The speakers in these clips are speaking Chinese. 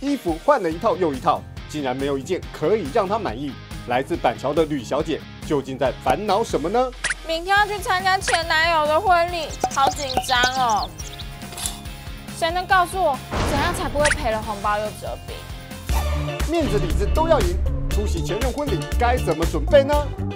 衣服换了一套又一套，竟然没有一件可以让她满意。来自板桥的吕小姐究竟在烦恼什么呢？ 明天要去参加前男友的婚礼，好紧张哦。谁能告诉我怎样才不会赔了红包又折兵？ 面子里子都要赢，出席前任婚礼该怎么准备呢？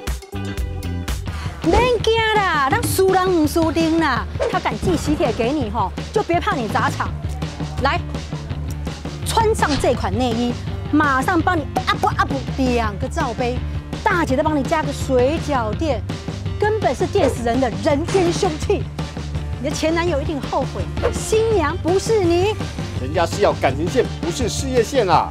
免惊啦，让输人唔输丁啦。他敢寄喜帖给你吼，就别怕你砸场。来，穿上这款内衣，马上帮你 up 2个罩杯，大姐再帮你加个水饺店，根本是电死人的人间凶器。你的前男友一定后悔，新娘不是你。 人家是要感情线，不是事业线啊！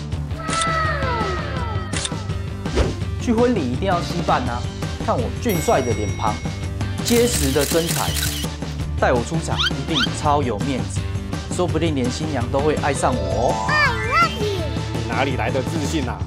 去婚礼一定要稀饭啊！看我俊帅的脸庞，结实的身材，带我出场一定超有面子，说不定连新娘都会爱上我哦。 你哪里来的自信啊？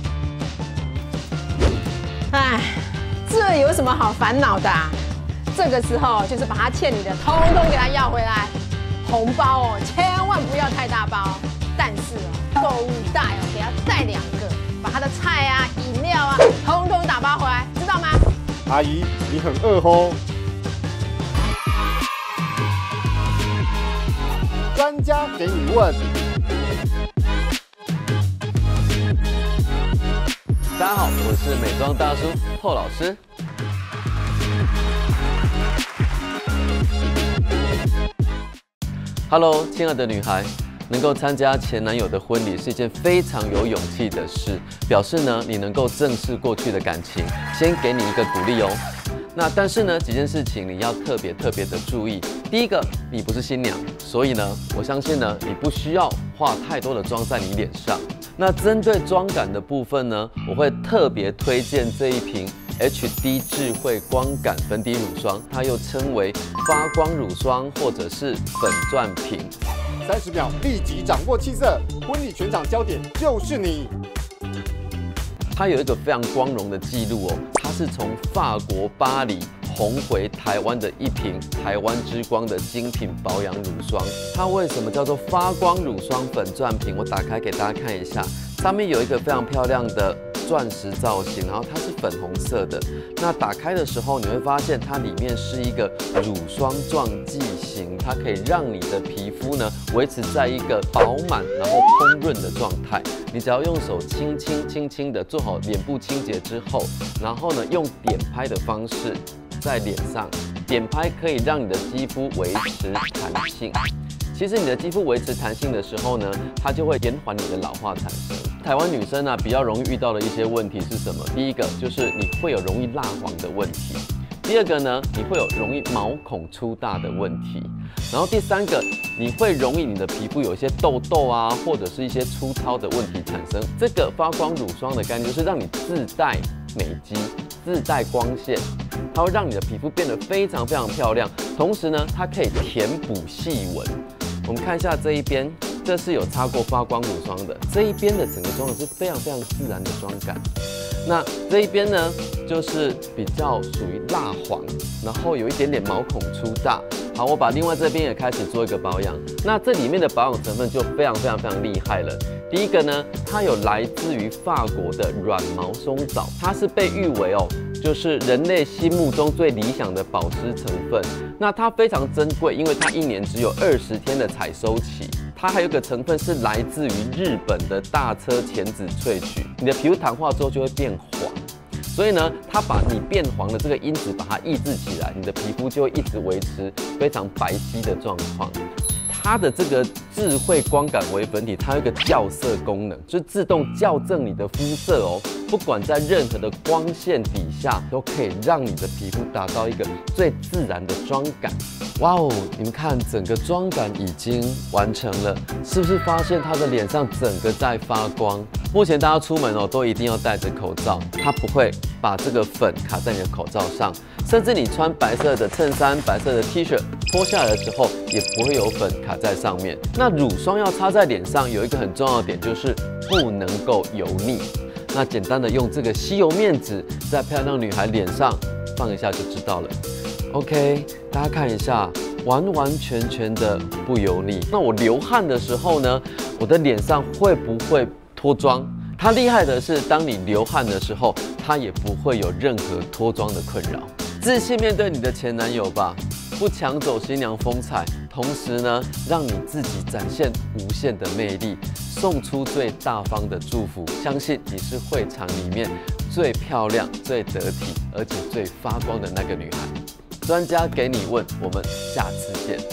哎，这有什么好烦恼的啊？这个时候就是把他欠你的通通给他要回来。红包哦，千万不要太大包，但是哦，购物袋哦，给他带2个，把他的菜啊、饮料啊，通通打包回来，知道吗？ 阿姨，你很饿哦。专家给你问。 大家好，我是美妆大叔后老师。Hello， 亲爱的女孩，能够参加前男友的婚礼是一件非常有勇气的事，表示呢你能够正视过去的感情，先给你一个鼓励哦。那但是呢几件事情你要特别的注意。第一个，你不是新娘，所以呢我相信呢你不需要化太多的妆在你脸上。那针对妆感的部分呢，我会特别推荐这一瓶 HD 智慧光感粉底乳霜，它又称为发光乳霜或者是粉钻瓶。 30秒立即掌握气色，婚礼全场焦点就是你。 它有一个非常光荣的记录哦，它是从法国巴黎红回台湾的一瓶台湾之光的精品保养乳霜。它为什么叫做发光乳霜粉钻瓶？我打开给大家看一下，上面有一个非常漂亮的钻石造型，然后它是粉红色的。那打开的时候，你会发现它里面是一个乳霜状剂型，它可以让你的皮肤呢维持在一个饱满然后丰润的状态。你只要用手轻轻的做好脸部清洁之后，然后呢用点拍的方式在脸上点拍，可以让你的肌肤维持弹性。其实你的肌肤维持弹性的时候呢，它就会延缓你的老化产生。台湾女生呢比较容易遇到的一些问题是什么？第一个就是你会有容易蜡黄的问题，第二个呢你会有容易毛孔粗大的问题，然后第三个你会容易你的皮肤有一些痘痘啊，或者是一些粗糙的问题产生。这个发光乳霜的概念就是让你自带美肌、自带光线，它会让你的皮肤变得非常漂亮，同时呢它可以填补细纹。我们看一下这一边，这是有擦过发光乳霜的，这一边的整个妆容是非常自然的妆感。那这一边呢，就是比较属于蜡黄，然后有一点点毛孔粗大。好，我把另外这边也开始做一个保养。那这里面的保养成分就非常厉害了。第一个呢，它有来自于法国的软毛松藻，它是被誉为就是人类心目中最理想的保湿成分。那它非常珍贵，因为它1年只有20天的采收期。它还有一个成分是来自于日本的大车前子萃取，你的皮肤糖化之后就会变黄。所以呢，它把你变黄的这个因子把它抑制起来，你的皮肤就会一直维持非常白皙的状况。它的这个智慧光感微粉体，它有一个校色功能，就是自动校正你的肤色哦。不管在任何的光线底下，都可以让你的皮肤达到一个最自然的妆感。哇哦，你们看整个妆感已经完成了，是不是发现她的脸上整个在发光？目前大家出门都一定要戴着口罩，它不会把这个粉卡在你的口罩上，甚至你穿白色的衬衫、白色的 T 恤脱下来的时候，也不会有粉卡在上面。那乳霜要擦在脸上，有一个很重要的点就是不能够油腻。那简单的用这个吸油面纸在漂亮女孩脸上放一下就知道了。OK， 大家看一下， 完完全全的不油腻。那我流汗的时候呢，我的脸上会不会脱妆？它厉害的是，当你流汗的时候，它也不会有任何脱妆的困扰。自信面对你的前男友吧，不抢走新娘风采，同时呢，让你自己展现无限的魅力，送出最大方的祝福。相信你是会场里面最漂亮、最得体，而且最发光的那个女孩。专家给你问，我们下次见。